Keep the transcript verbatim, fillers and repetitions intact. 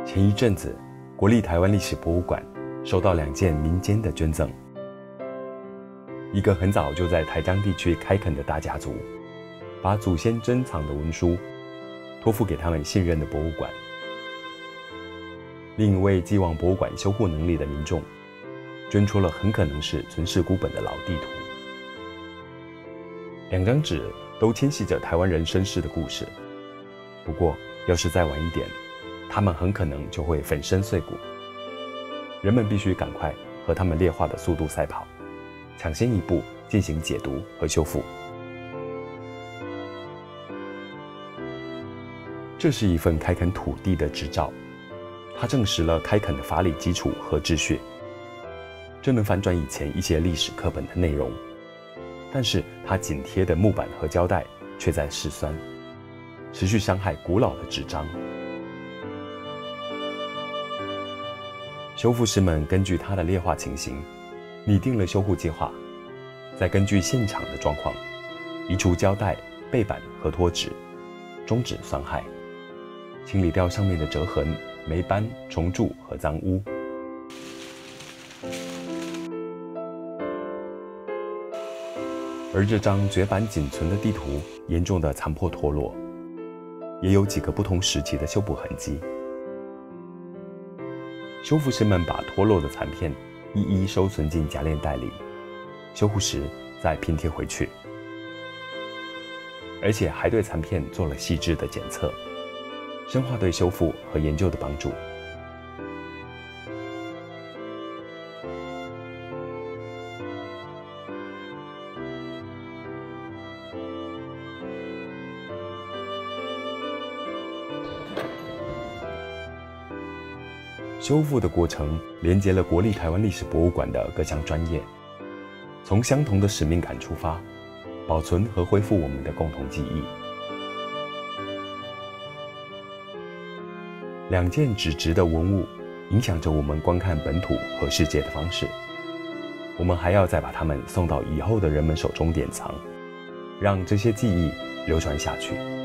前一阵子，国立台湾历史博物馆收到两件民间的捐赠。一个很早就在台江地区开垦的大家族，把祖先珍藏的文书托付给他们信任的博物馆。另一位寄望博物馆修护能力的民众，捐出了很可能是存世孤本的老地图。两张纸都牵系着台湾人身世的故事，不过要是再晚一点，他们很可能就会粉身碎骨。人们必须赶快和他们劣化的速度赛跑，抢先一步进行解读和修复。这是一份开垦土地的执照，它证实了开垦的法理基础和秩序，这能反转以前一些历史课本的内容，但是它紧贴的木板和胶带却在失酸，持续伤害古老的纸张。修复师们根据它的劣化情形，拟定了修护计划，再根据现场的状况，移除胶带、背板和脱纸，终止损害，清理掉上面的折痕、霉斑、虫蛀和脏污。而这张绝版仅存的地图严重的残破脱落，也有几个不同时期的修补痕迹。修复师们把脱落的残片一一收存进夹链袋里，修护时再拼贴回去，而且还对残片做了细致的检测，深化对修复和研究的帮助。修复的过程连接了国立台湾历史博物馆的各项专业，从相同的使命感出发，保存和恢复我们的共同记忆。两件纸质的文物影响着我们观看本土和世界的方式，我们还要再把它们送到以后的人们手中典藏，让这些记忆流传下去。